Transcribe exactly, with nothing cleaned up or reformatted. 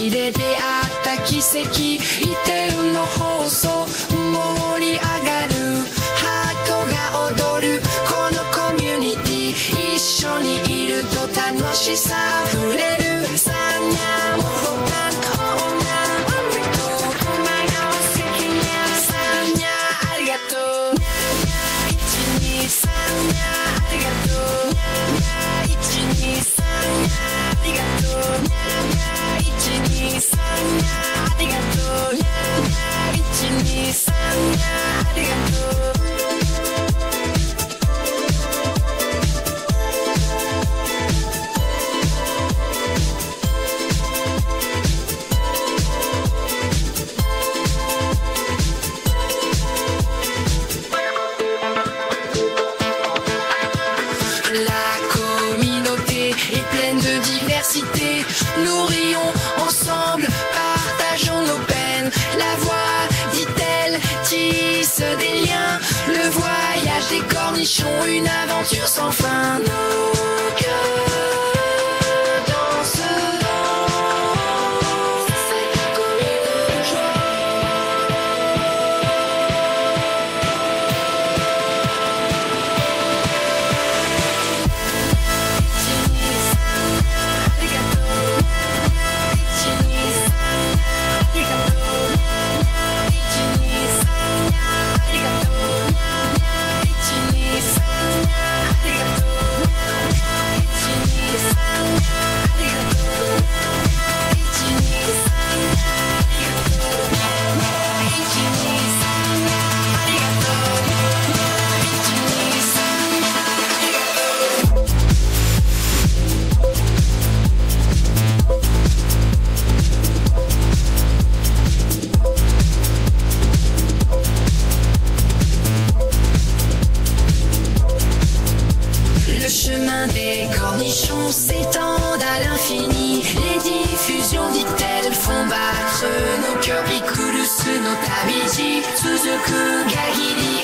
海で出会った奇跡、イテウの放送盛り上がる、ハートが踊るこのコミュニティ、一緒にいると楽しさあふれる。サンニャもほかんこんなんありがとう、お前が素敵なサンニャありがとう、いちにさんニャありがとう、いちにさんニャありがとう、いちにさんニャありがとう、いちにさんニャありがとう。Nous rions ensemble, partageons nos peines. La voix, dit-elle, tisse des liens. Le voyage des cornichons, une aventure sans fin. Nos cœurs dansent dans cette commune joie. Le chemin des cornichons s'étend à l'infini. Les diffusions, dit-elle, font battre nos cœurs. Rikurus no tabiji, Suzuku ga hiri.